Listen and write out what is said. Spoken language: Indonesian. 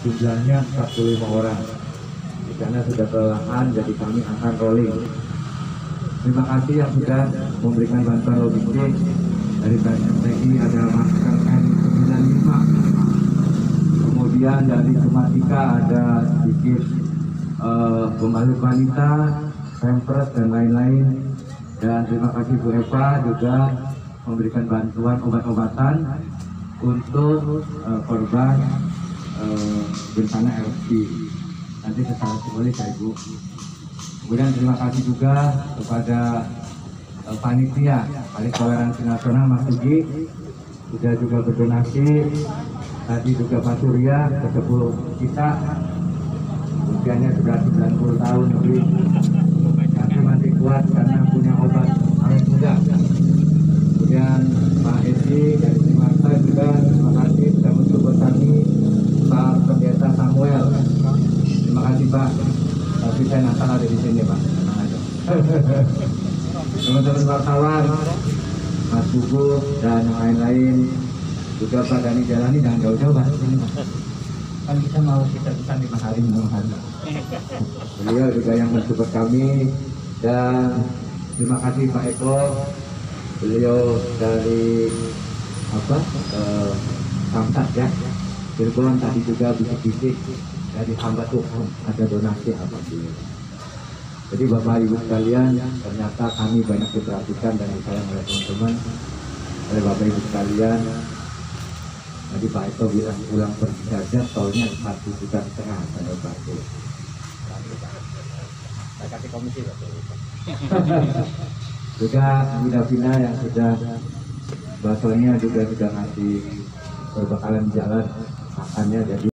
jumlahnya 45 orang. Di sana sudah kelelahan, jadi kami akan rolling. Terima kasih yang sudah memberikan bantuan logistik. Dari TNI ada masker N95. Kemudian dari Sematika ada sedikit pembalut wanita, pampers dan lain-lain. Dan terima kasih Bu Eva juga memberikan bantuan obat-obatan untuk korban bencana erupsi. Nanti secara simbolis ya Ibu. Kemudian terima kasih juga kepada panitia Paling Toleransi Nasional Mas Sugi sudah juga berdonasi. Tadi juga Pak Surya ke 10 kita, usianya sudah 90 tahun lebih, tapi masih kuat karena punya obat awet muda. Kemudian Pak Edi dari Simarta juga terima kasih sudah mensupport kami. Pak Pendeta Samuel, terima kasih Pak. Tapi saya Natal ada di sini Pak, tenang aja. Teman-teman wartawan, Mas Bubu dan yang lain-lain juga Pak Dani Jalani, jangan jauh-jauh Pak. Kan kita mau kita 5 hari. Beliau juga yang mensupport kami. Dan terima kasih Pak Eko, beliau dari Samsat ya, Cirebon tadi juga bisik-bisik dari hamba Tuhan ada donasi alhamdulillah. Jadi Bapak Ibu sekalian, ternyata kami banyak diperhatikan dan disayang oleh teman-teman, oleh Bapak Ibu sekalian. Tadi Pak Eko bilang pulang pergi saja tolnya 1,5 juta pada Pak Eko. Saya kasih komisi juga Bu Davina yang sudah bahasanya juga sudah ngasih perbekalan jalan makannya jadi